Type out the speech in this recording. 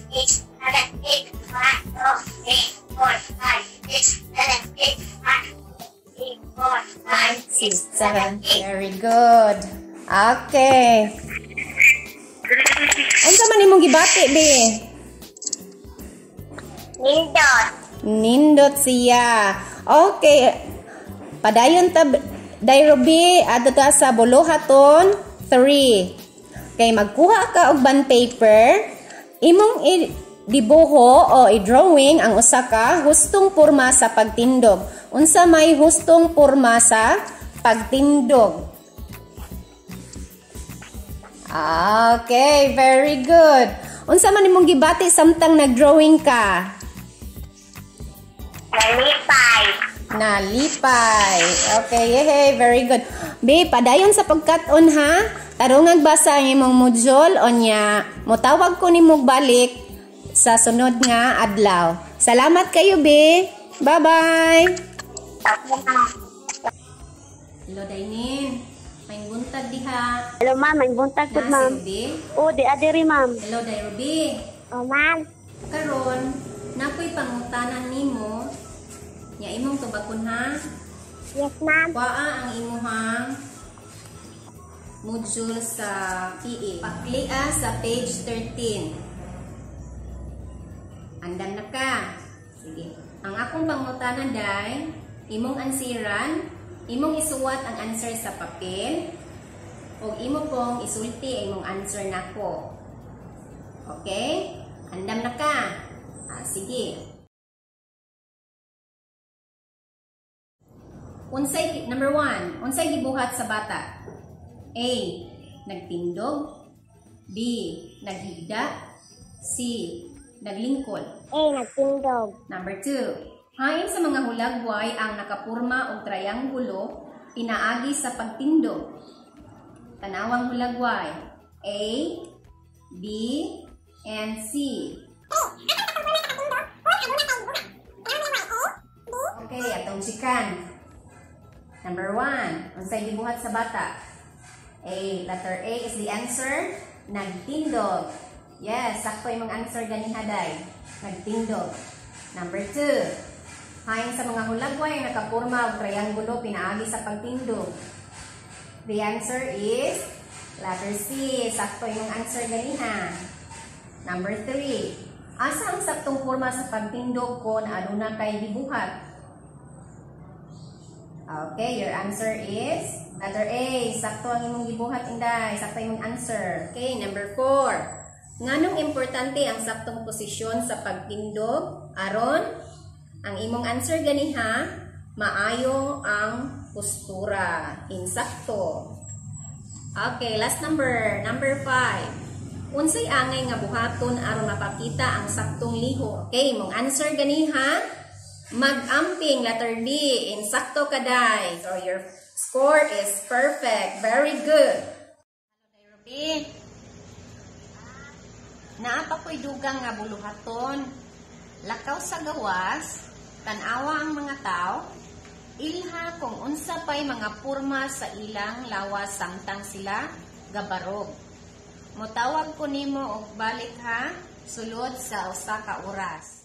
6, 7, 8, 1, 2, 3, 4, 5, 6, 7, 8, 1, 2, 3, 4, 5, 6, 7, 8. Very good. Okay. Unsa man imong gibati, be? Nindot. Nindot siya. Okay. Padayon ta Dairobi adto ta sa buluhaton 3. Kay magkuha ka og bond paper, imong dibuho o i-drawing ang usa ka hustong porma sa pagtindog. Unsa may hustong porma sa pagtindog? Okay, very good. Unsa man imong gibati samtang nag-drawing ka? Nalipay. Nalipay. Okay, yehey, very good. Be, padayon sa pagkat-on ha. Tarong agbasa ang imong module o niya. Mutawag ko ni mo balik sa sunod nga adlaw. Salamat kayo, be. Bye-bye. Hello, Dainin. May buntag diha. Hello, ma'am. May buntag po, ma'am. Be. Oh, di adiri, ma'am. Hello, Dairobi. Oh, ma'am. Karon, napoy pangutanan nimo. Nya imong tubagon ha. Yes, ma'am. Kuaa ang imuhang module sa PE. Paklia sa page 13. Andam na ka. Sige. Ang akong pangutanan day, imong ansiran, imong isuwat ang answer sa papel, o imo pong isulti imong answer nako. Okay? Andam na ka. Sige. Number 1, unsay gibuhat sa bata? A. Nagtindog. B. Naghigda. C. Naglingkod. A. Nagtindog. Number 2, hain sa mga hulagway ang nakapurma og trianggulo pinaagi sa pagtindog. Tanawang hulagway. A, B, and C. Okay, atong sikan. Number 1, unsay gibuhat sa bata? A. Letter A is the answer. Nagtindog. Yes, sakto imong answer ganiha day. Nagtindog. Number 2, hain sa mga hulagway ang nakapurma og trianggulo pinaagi sa pagtindog. The answer is letter C. Sakto imong answer ganiha. Number 3, asa ang saktong porma sa pagtindog kon aduna kay gibuhat? Okay, your answer is letter A. Sakto ang imong gibuhat, Inday. Sakto imong answer. Okay, number 4. Nganong importante ang saktong posisyon sa pagtindog? Aron, ang imong answer ganiha, maayong ang postura. Insakto. Okay, last number 5. Unsay angay nga buhaton aron mapakita ang saktong liho? Okay, imong answer ganiha, mag-amping, letter D. Insakto kaday. So your score is perfect. Very good. Hello, Ruby. Naapa ko'y dugang nga buluhaton. Lakaw sa gawas, tanawa ang mga tao, ilha kung unsa pa'y mga purma sa ilang lawas samtang sila gabarog. Mutawag ko nimo og balik ha, sulod sa usa ka oras.